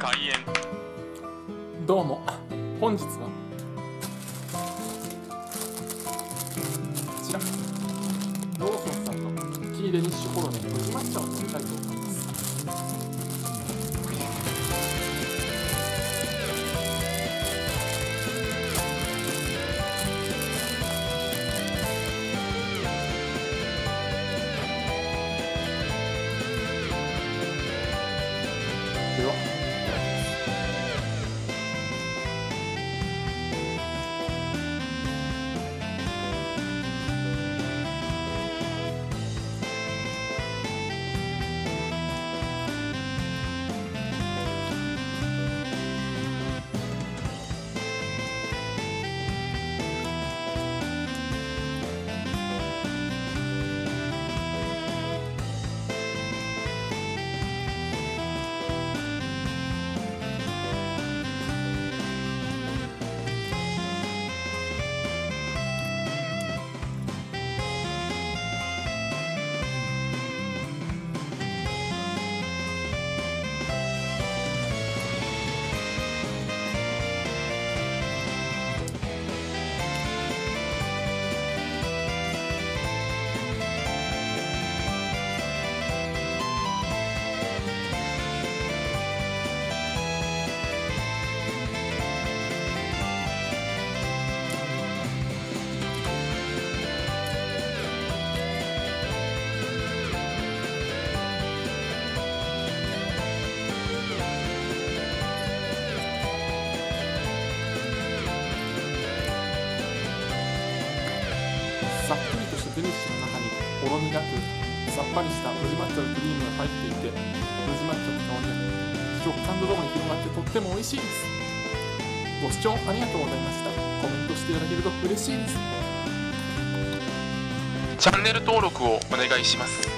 開演。 どうも、本日はこちらローソンさんのキーデニッシュホロネ宇治抹茶を飲みたいと思います。では、さっくりとしたデニッシュの中にほろ苦くさっぱりした宇治抹茶のクリームが入っていて、宇治抹茶の香りが食感とともに広がってとっても美味しいです。ご視聴ありがとうございました。コメントしていただけると嬉しいです。 チャンネル登録をお願いします。